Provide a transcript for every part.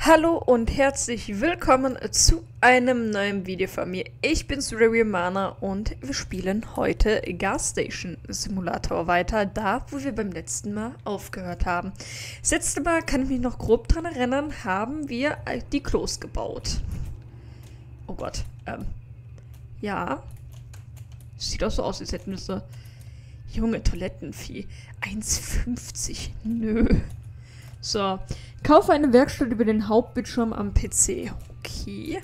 Hallo und herzlich willkommen zu einem neuen Video von mir. Ich bin's, Mana, und wir spielen heute Gas Station Simulator weiter, da wo wir beim letzten Mal aufgehört haben. Das letzte Mal, kann ich mich noch grob dran erinnern, haben wir die Klos gebaut. Oh Gott, ja. Sieht auch so aus, als hätten wir so junge Toilettenvieh. 1,50, nö. So, kaufe eine Werkstatt über den Hauptbildschirm am PC. Okay.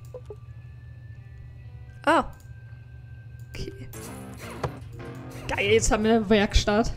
Ah. Okay. Geil, jetzt haben wir eine Werkstatt.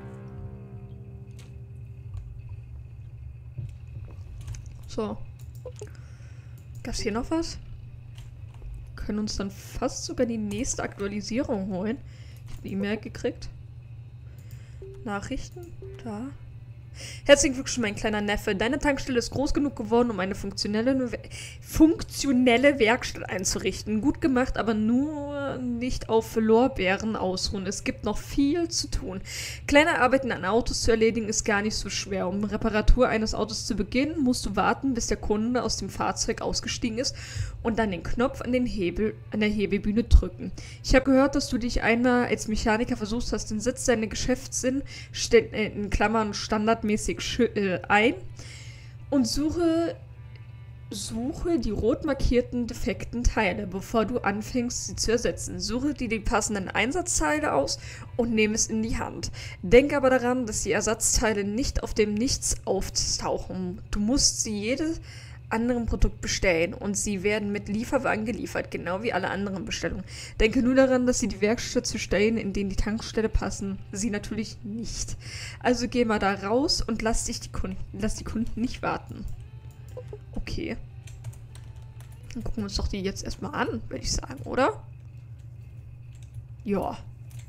So. Gab's hier noch was? Können uns dann fast sogar die nächste Aktualisierung holen. Ich habe eine E-Mail gekriegt. Nachrichten? Da. Herzlichen Glückwunsch, mein kleiner Neffe. Deine Tankstelle ist groß genug geworden, um eine funktionelle Werkstatt einzurichten. Gut gemacht, aber nur nicht auf Lorbeeren ausruhen. Es gibt noch viel zu tun. Kleine Arbeiten an Autos zu erledigen ist gar nicht so schwer. Um Reparatur eines Autos zu beginnen, musst du warten, bis der Kunde aus dem Fahrzeug ausgestiegen ist und dann den Knopf an der Hebelbühne drücken. Ich habe gehört, dass du dich einmal als Mechaniker versucht hast, den Sitz deiner Geschäftssinn in Klammern standardmäßig ein und suche die rot markierten defekten Teile, bevor du anfängst, sie zu ersetzen. Suche dir die passenden Einsatzteile aus und nehme es in die Hand. Denk aber daran, dass die Ersatzteile nicht auf dem Nichts auftauchen. Du musst sie jedes anderen Produkt bestellen und sie werden mit Lieferwagen geliefert, genau wie alle anderen Bestellungen. Denke nur daran, dass sie die Werkstatt zu stellen, in denen die Tankstelle passen. Sie natürlich nicht. Also geh mal da raus und lass die Kunden nicht warten. Okay. Dann gucken wir uns doch die jetzt erstmal an, würde ich sagen, oder? Ja.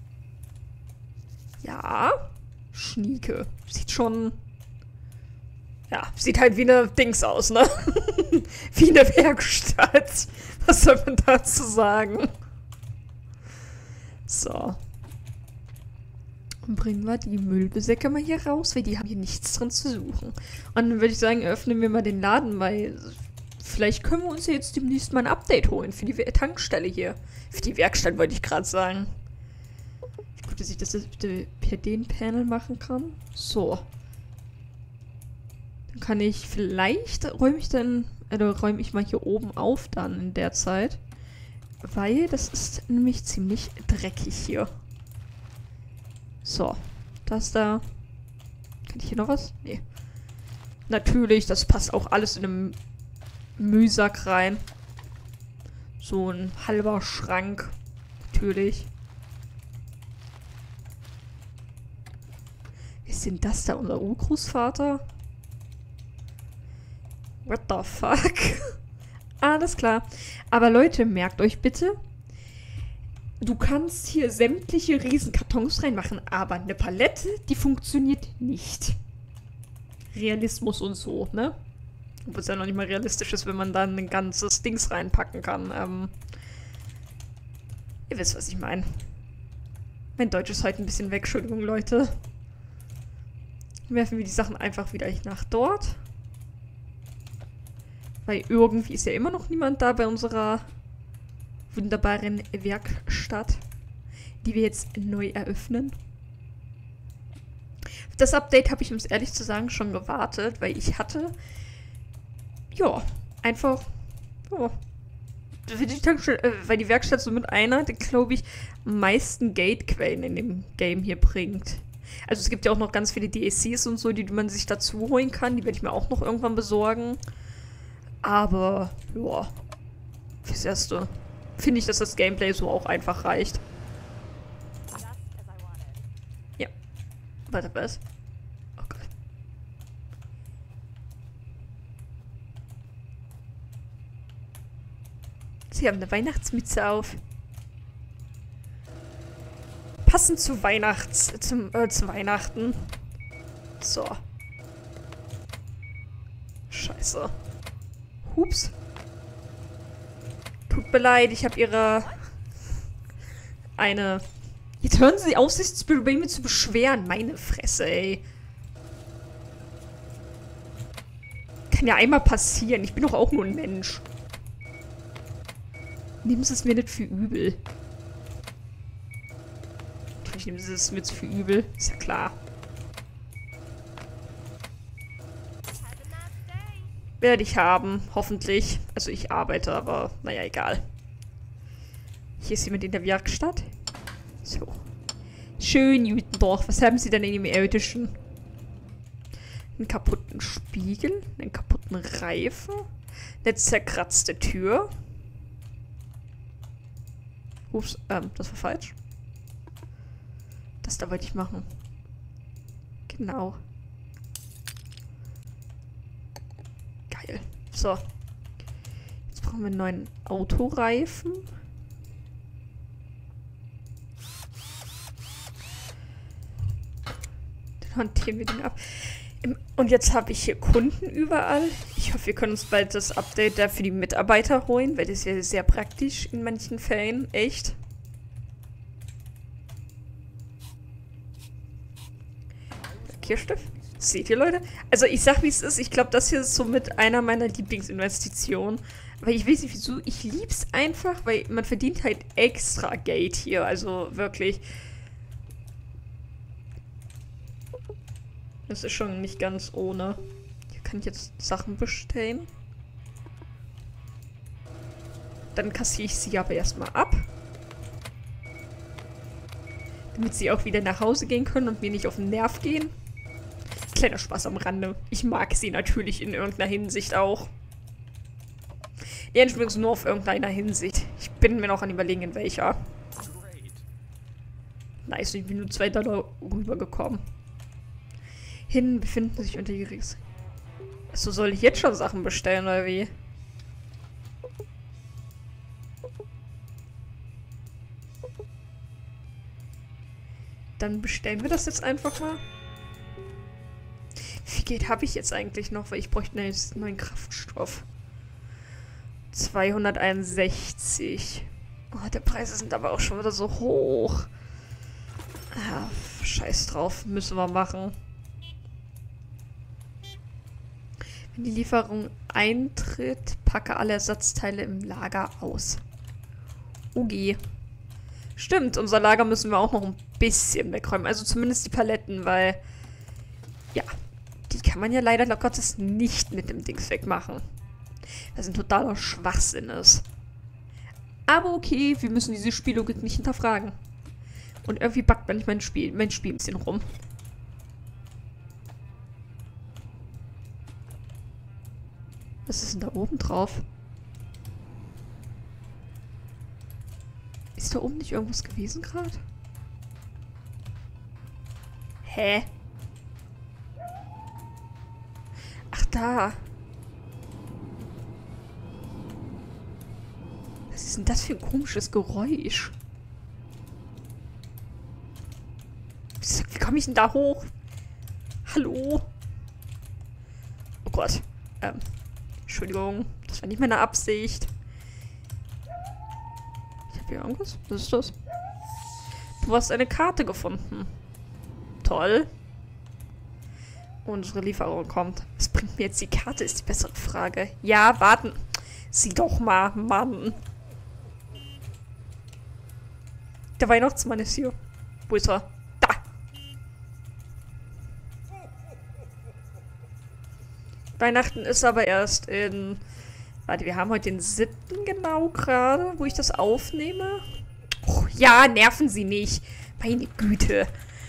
Ja. Schnieke. Sieht schon... Ja, sieht halt wie eine Dings aus, ne? Wie eine Werkstatt. Was soll man dazu sagen? So. Und bringen wir die Müllsäcke mal hier raus, weil die haben hier nichts drin zu suchen. Und dann würde ich sagen, öffnen wir mal den Laden, weil vielleicht können wir uns ja jetzt demnächst mal ein Update holen für die Tankstelle hier. Für die Werkstatt wollte ich gerade sagen. Ich gucke, dass ich das per den Panel machen kann. So. Dann kann ich vielleicht, räume ich mal hier oben auf dann in der Zeit. Weil das ist nämlich ziemlich dreckig hier. So, das da. Kann ich hier noch was? Nee. Natürlich, das passt auch alles in einem Müllsack rein. So ein halber Schrank. Natürlich. Ist denn das da unser Urgroßvater? What the fuck? Alles klar. Aber Leute, merkt euch bitte, du kannst hier sämtliche Riesenkartons reinmachen, aber eine Palette, die funktioniert nicht. Realismus und so, ne? Obwohl es ja noch nicht mal realistisch ist, wenn man dann ein ganzes Dings reinpacken kann. Ihr wisst, was ich meine. Mein Deutsch ist heute ein bisschen weg, Entschuldigung, Leute. Werfen wir die Sachen einfach wieder nach dort. Weil irgendwie ist ja immer noch niemand da bei unserer wunderbaren Werkstatt, die wir jetzt neu eröffnen. Auf das Update habe ich, um es ehrlich zu sagen, schon gewartet, weil ich hatte, ja, einfach, ja, weil die Werkstatt so mit einer, der, glaube ich, am meisten Geldquellen in dem Game hier bringt. Also es gibt ja auch noch ganz viele DLCs und so, die man sich dazu holen kann. Die werde ich mir auch noch irgendwann besorgen. Aber, ja, fürs Erste finde ich, dass das Gameplay so auch einfach reicht. Ja. Warte, was? Oh Gott. Sie haben eine Weihnachtsmütze auf. Passend zu Weihnachten. So. Scheiße. Hups. Tut mir leid, ich habe Jetzt hören Sie auf, sich bei mir zu beschweren. Meine Fresse, ey. kann ja einmal passieren. Ich bin doch auch nur ein Mensch. Nehmen Sie es mir nicht für übel. Natürlich nehmen Sie es mir für übel. Ist ja klar. Werde ich haben, hoffentlich. Also ich arbeite, aber naja, egal. Hier ist jemand in der Werkstatt. So. Schön, Jütendorf. Was haben Sie denn in dem Irdischen? Einen kaputten Spiegel, einen kaputten Reifen, eine zerkratzte Tür. Ups, das war falsch. Das da wollte ich machen. Genau. Geil. So. Jetzt brauchen wir einen neuen Autoreifen. Dann hantieren wir den ab. Und jetzt habe ich hier Kunden überall. Ich hoffe, wir können uns bald das Update da für die Mitarbeiter holen, weil das ist ja sehr praktisch in manchen Fällen. Echt. Kirschstift? Seht ihr, Leute? Also ich sag, wie es ist. Ich glaube, das hier ist somit einer meiner Lieblingsinvestitionen. Aber ich weiß nicht wieso. Ich lieb's einfach, weil man verdient halt extra Geld hier. Also wirklich. Das ist schon nicht ganz ohne. Hier kann ich jetzt Sachen bestellen. Dann kassiere ich sie aber erstmal ab. Damit sie auch wieder nach Hause gehen können und mir nicht auf den Nerv gehen. Kleiner Spaß am Rande. Ich mag sie natürlich in irgendeiner Hinsicht auch. Ja, übrigens nur auf irgendeiner Hinsicht. Ich bin mir noch an überlegen, in welcher. Nice, ich bin nur $2 rübergekommen. Hin befinden sich unterjähriges. So, soll ich jetzt schon Sachen bestellen, oder wie? Dann bestellen wir das jetzt einfach mal. Wie viel Geld habe ich jetzt eigentlich noch? Weil ich bräuchte einen neuen Kraftstoff. 261. Oh, der Preise sind aber auch schon wieder so hoch. Ja, scheiß drauf. Müssen wir machen. Wenn die Lieferung eintritt, packe alle Ersatzteile im Lager aus. Okay. Stimmt, unser Lager müssen wir auch noch ein bisschen wegräumen. Also zumindest die Paletten, weil... Ja, die kann man ja leider laut Gottes nicht mit dem Dings wegmachen. Was ein totaler Schwachsinn ist. Aber okay, wir müssen diese Spiellogik nicht hinterfragen. Und irgendwie backt man nicht mein Spiel ein bisschen rum. Was ist denn da oben drauf? Ist da oben nicht irgendwas gewesen gerade? Hä? Ach, da. Was ist denn das für ein komisches Geräusch? Wie komme ich denn da hoch? Hallo? Oh Gott. Entschuldigung. Das war nicht meine Absicht. Ich habe hier irgendwas. Was ist das? Du hast eine Karte gefunden. Toll. Unsere Lieferung kommt. Was bringt mir jetzt die Karte, ist die bessere Frage. Ja, warten. Sieh doch mal, Mann. Der Weihnachtsmann ist hier. Wo ist er? Da. Weihnachten ist aber erst in... Warte, wir haben heute den 7. genau gerade, wo ich das aufnehme. Oh, ja, nerven Sie nicht. Meine Güte.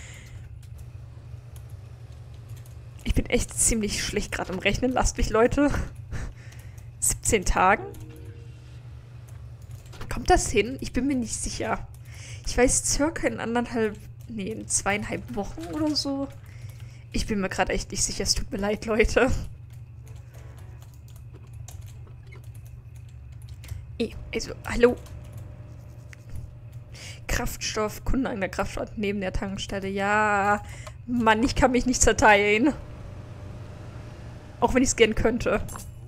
Ich bin echt ziemlich schlecht gerade im Rechnen. Lasst mich, Leute. 17 Tagen? Kommt das hin? Ich bin mir nicht sicher. Ich weiß circa in 2,5 Wochen oder so. Ich bin mir gerade echt nicht sicher. Es tut mir leid, Leute. Also, hallo. Kraftstoff, Kunde an der Kraftstoff neben der Tankstelle. Ja, Mann, ich kann mich nicht zerteilen. Auch wenn ich es gern könnte.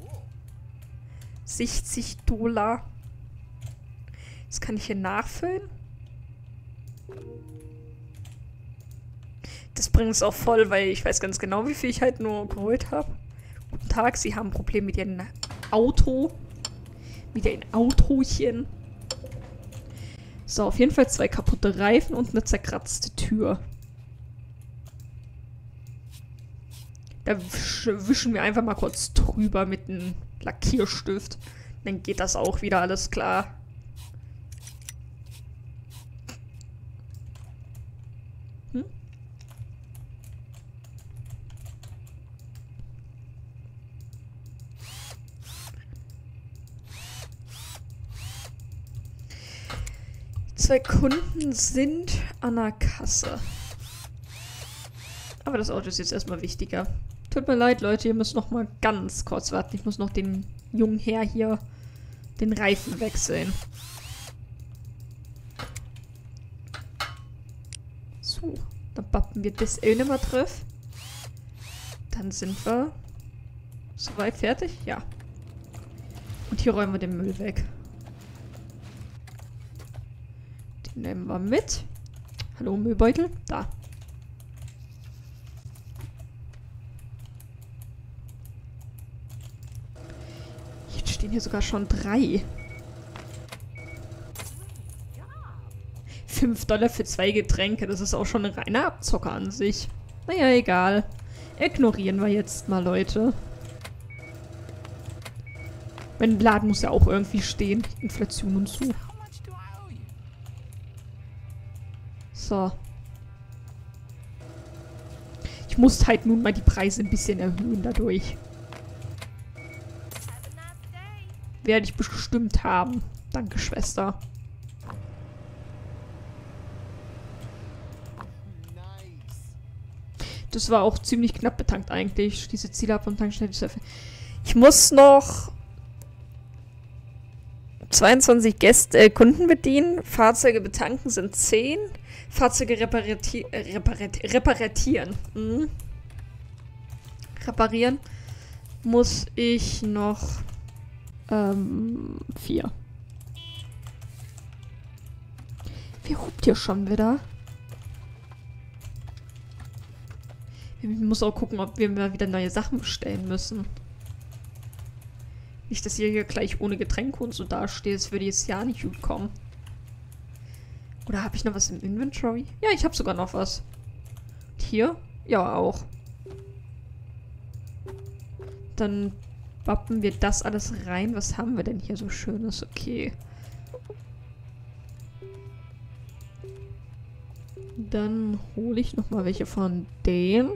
60 $. Das kann ich hier nachfüllen. Das bringt es auch voll, weil ich weiß ganz genau, wie viel ich halt nur geholt habe. Gut, guten Tag, Sie haben ein Problem mit Ihrem Auto. Mit Ihrem Autochen. So, auf jeden Fall 2 kaputte Reifen und eine zerkratzte Tür. Da wischen wir einfach mal kurz drüber mit einem Lackierstift. Dann geht das auch wieder alles klar. Hm? Die 2 Kunden sind an der Kasse. Aber das Auto ist jetzt erstmal wichtiger. Tut mir leid, Leute, ihr müsst noch mal ganz kurz warten. Ich muss noch den jungen Herr hier den Reifen wechseln. So, dann pappen wir das auch nicht mal drauf. Dann sind wir soweit fertig. Ja. Und hier räumen wir den Müll weg. Den nehmen wir mit. Hallo, Müllbeutel. Da. Jetzt stehen hier sogar schon 3. $5 für 2 Getränke. Das ist auch schon ein reiner Abzocker an sich. Naja, egal. Ignorieren wir jetzt mal, Leute. Mein Laden muss ja auch irgendwie stehen. Inflation und so. So. Ich muss halt nun mal die Preise ein bisschen erhöhen dadurch. Werde ich bestimmt haben. Danke, Schwester. Das war auch ziemlich knapp betankt eigentlich. Diese Ziele ab und Tankstelle. Ich muss noch 22 Kunden bedienen. Fahrzeuge betanken sind 10. Fahrzeuge reparieren. Reparieren muss ich noch 4. Wie hupt hier schon wieder? Ich muss auch gucken, ob wir mal wieder neue Sachen bestellen müssen. Nicht, dass ihr hier gleich ohne Getränke und so dasteht. Das würde jetzt ja nicht gut kommen. Oder habe ich noch was im Inventory? Ja, ich habe sogar noch was. Und hier? Ja, auch. Dann wappen wir das alles rein. Was haben wir denn hier so Schönes? Okay. Dann hole ich noch mal welche von den.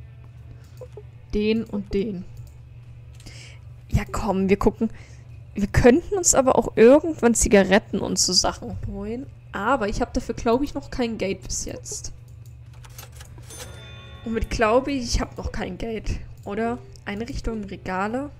Den und den. Ja, komm, wir gucken. Wir könnten uns aber auch irgendwann Zigaretten und so Sachen holen. Aber ich habe dafür, glaube ich, noch kein Geld bis jetzt. Und mit glaube ich habe noch kein Geld. Oder? Einrichtungen, Regale.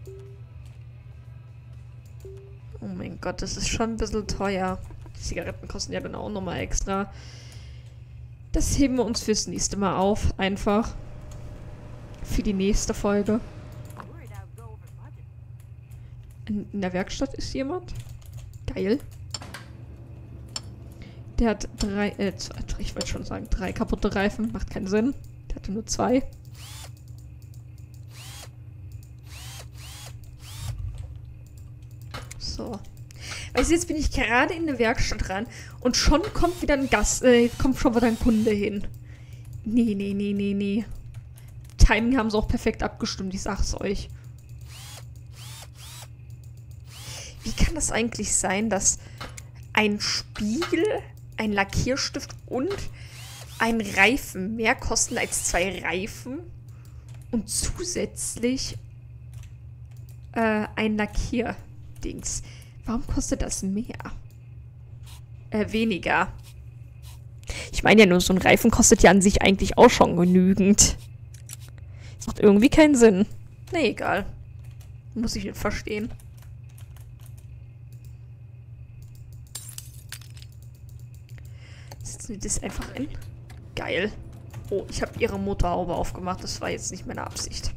Oh mein Gott, das ist schon ein bisschen teuer. Die Zigaretten kosten ja dann auch nochmal extra. Das heben wir uns fürs nächste Mal auf. Einfach. Für die nächste Folge. In der Werkstatt ist jemand. Geil. Der hat 3, ich wollte schon sagen, 3 kaputte Reifen. Macht keinen Sinn. Der hatte nur 2. So. Weißt du, jetzt bin ich gerade in der Werkstatt ran und schon kommt wieder ein kommt schon wieder ein Kunde hin. Nee, nee, nee, nee, nee. Timing haben sie auch perfekt abgestimmt, ich sag's euch. Wie kann das eigentlich sein, dass ein Spiegel, ein Lackierstift und ein Reifen mehr kosten als 2 Reifen und zusätzlich ein Lackierdings? Warum kostet das mehr? Weniger. Ich meine ja nur, so ein Reifen kostet ja an sich eigentlich auch schon genügend. Das macht irgendwie keinen Sinn. Na egal. Muss ich nicht verstehen. Setzen wir das einfach in. Geil. Oh, ich habe ihre Motorhaube aufgemacht. Das war jetzt nicht meine Absicht.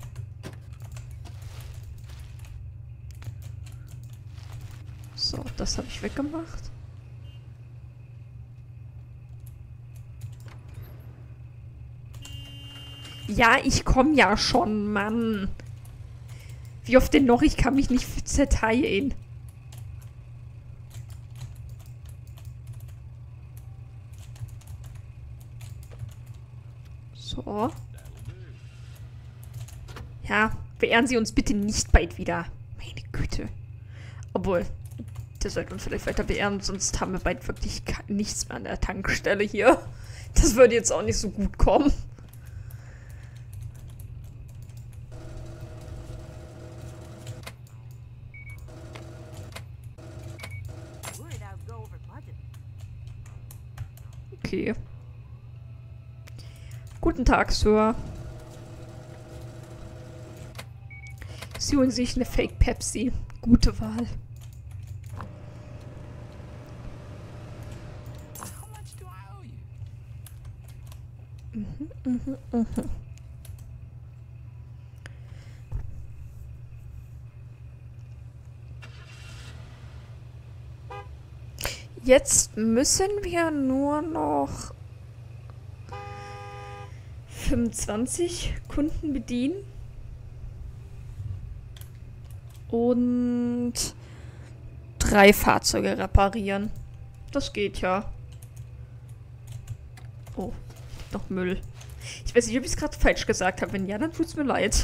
So, das habe ich weggemacht. Ja, ich komme ja schon, Mann. Wie oft denn noch? Ich kann mich nicht zerteilen. So. Ja, beehren Sie uns bitte nicht bald wieder. Meine Güte. Obwohl, der sollte uns vielleicht weiter beehren, sonst haben wir bald wirklich nichts mehr an der Tankstelle hier. Das würde jetzt auch nicht so gut kommen. Okay. Guten Tag, Sir. Sie holen sich eine Fake Pepsi. Gute Wahl. Jetzt müssen wir nur noch 25 Kunden bedienen. Und 3 Fahrzeuge reparieren. Das geht ja. Oh, noch Müll. Ich weiß nicht, ob ich es gerade falsch gesagt habe. Wenn ja, dann tut's mir leid.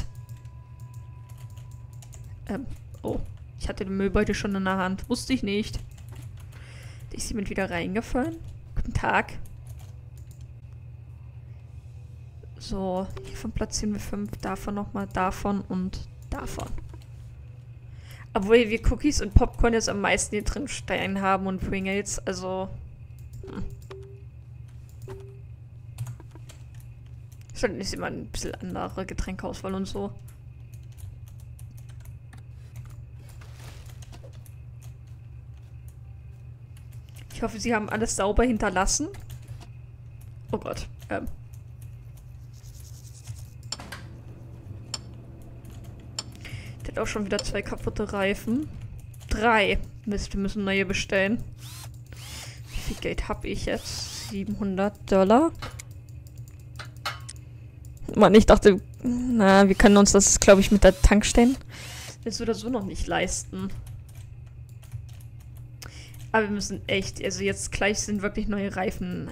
Oh. Ich hatte den Müllbeutel schon in der Hand. Wusste ich nicht. Da ist jemand wieder reingefallen. Guten Tag. So, hiervon platzieren wir 5. Davon nochmal, davon und davon. Obwohl wir Cookies und Popcorn jetzt am meisten hier drin stehen haben und Pringles, also... Schon ist immer ein bisschen andere Getränkeauswahl und so. Ich hoffe, sie haben alles sauber hinterlassen. Oh Gott, Der hat auch schon wieder 2 kaputte Reifen. 3. Mist, wir müssen neue bestellen. Wie viel Geld habe ich jetzt? $700. Mann, ich dachte, na, wir können uns das, glaube ich, mit der Tankstellen jetzt oder so noch nicht leisten. Aber wir müssen echt, also jetzt gleich sind wirklich neue Reifen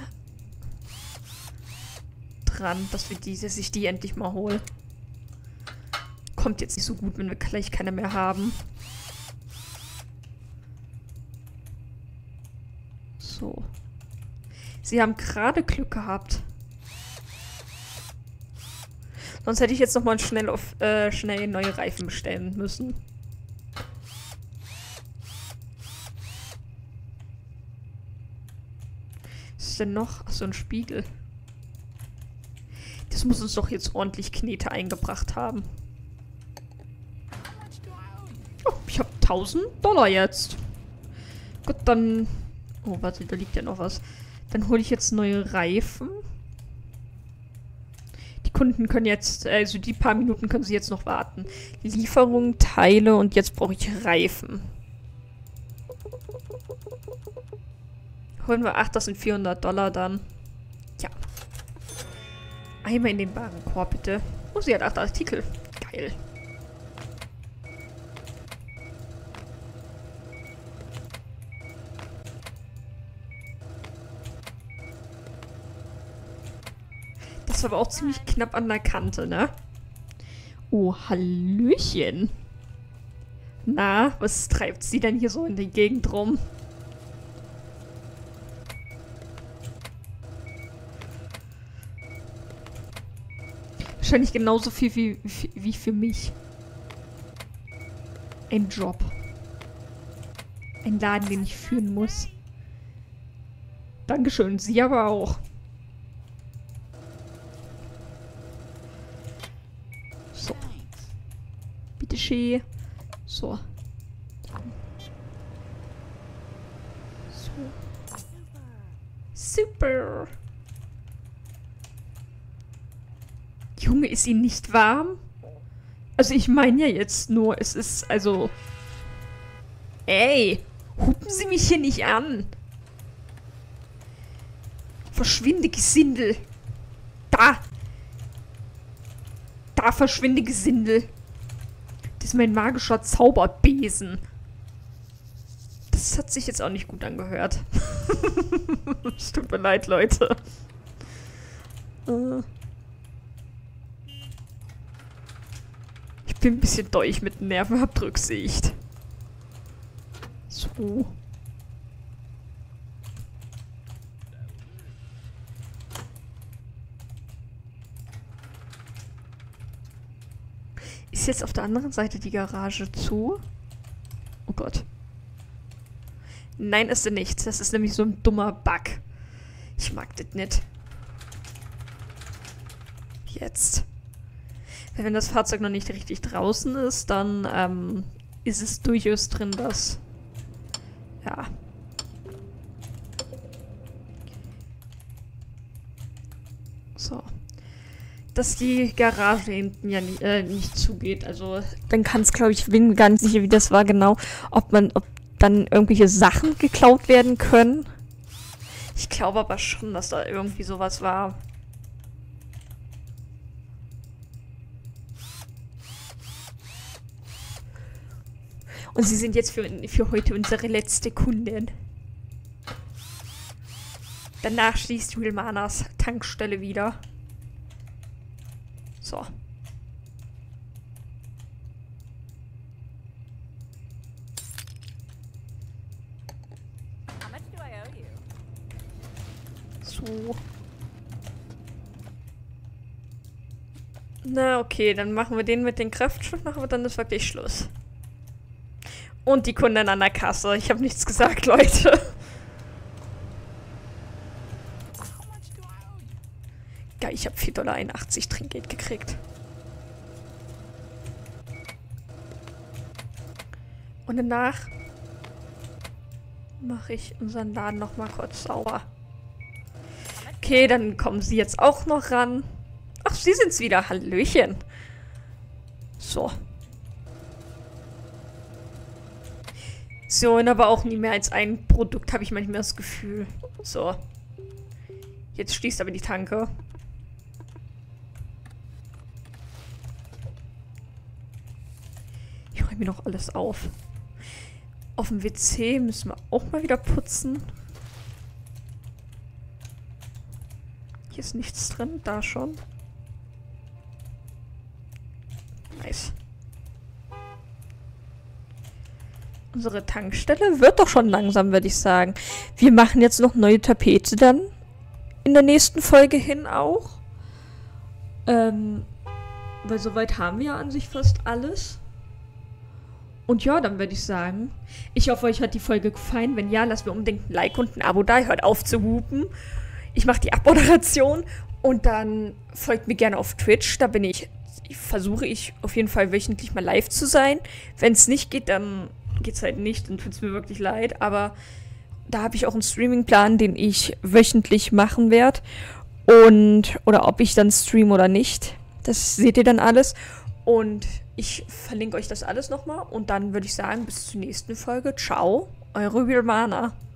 dran, dass wir sich die endlich mal holen. Kommt jetzt nicht so gut, wenn wir gleich keine mehr haben. So. Sie haben gerade Glück gehabt. Sonst hätte ich jetzt nochmal schnell neue Reifen bestellen müssen. Was ist denn noch? Achso, ein Spiegel. Das muss uns doch jetzt ordentlich Knete eingebracht haben. Oh, ich habe $1000 jetzt. Gut, dann... Oh, warte, da liegt ja noch was. Dann hole ich jetzt neue Reifen. Die Kunden können jetzt, also die paar Minuten können sie jetzt noch warten. Lieferung, Teile und jetzt brauche ich Reifen. Holen wir 8, das sind $400 dann. Ja. Einmal in den Warenkorb, bitte. Oh, sie hat 8 Artikel. Geil. Das war aber auch ziemlich knapp an der Kante, ne? Oh, Hallöchen. Na, was treibt sie denn hier so in die Gegend rum? Wahrscheinlich genauso viel wie für mich. Ein Job. Ein Laden, den ich führen muss. Dankeschön, Sie aber auch. So. Bitte schön. So. So. Super. Junge, ist Ihnen nicht warm? Also ich meine ja jetzt nur, es ist, also... Ey, hupen Sie mich hier nicht an. Verschwinde, Gesindel. Da. Da verschwinde, Gesindel. Das ist mein magischer Zauberbesen. Das hat sich jetzt auch nicht gut angehört. Es tut mir leid, Leute. Ich bin ein bisschen durch mit dem Nervenabdrücksicht. So. Ist jetzt auf der anderen Seite die Garage zu? Oh Gott. Nein, ist sie nicht. Das ist nämlich so ein dummer Bug. Ich mag das nicht. Jetzt. Wenn das Fahrzeug noch nicht richtig draußen ist, dann ist es durchaus drin, dass... Ja. So. Dass die Garage hinten ja nicht zugeht. Also, dann kann es, glaube ich, ich bin gar nicht sicher, wie das war genau. Ob dann irgendwelche Sachen geklaut werden können. Ich glaube aber schon, dass da irgendwie sowas war. Und sie sind jetzt für heute unsere letzte Kundin. Danach schließt Wilmanas Tankstelle wieder. So. So. Na, okay, dann machen wir den mit den Kraftschiffen, aber dann ist wirklich Schluss. Und die Kundin an der Kasse. Ich habe nichts gesagt, Leute. Ja, ich habe 4,81 $ Trinkgeld gekriegt. Und danach mache ich unseren Laden noch mal kurz sauber. Okay, dann kommen sie jetzt auch noch ran. Ach, sie sind's wieder. Hallöchen. So. So, und aber auch nie mehr als ein Produkt, habe ich manchmal das Gefühl. So. Jetzt schließt aber die Tanke. Ich räume mir noch alles auf. Auf dem WC müssen wir auch mal wieder putzen. Hier ist nichts drin, da schon. Nice. Unsere Tankstelle wird doch schon langsam, würde ich sagen. Wir machen jetzt noch neue Tapete dann in der nächsten Folge hin auch. Weil soweit haben wir ja an sich fast alles. Und ja, dann würde ich sagen, ich hoffe, euch hat die Folge gefallen. Wenn ja, lasst mir unbedingt ein Like und ein Abo da. Hört auf zu hupen. Ich mache die Abmoderation und dann folgt mir gerne auf Twitch. Da versuche ich auf jeden Fall wöchentlich mal live zu sein. Wenn es nicht geht, dann geht's halt nicht, dann tut's mir wirklich leid, aber da habe ich auch einen Streaming-Plan, den ich wöchentlich machen werde oder ob ich dann stream oder nicht, das seht ihr dann alles und ich verlinke euch das alles nochmal und dann würde ich sagen, bis zur nächsten Folge, ciao, eure Wilmana.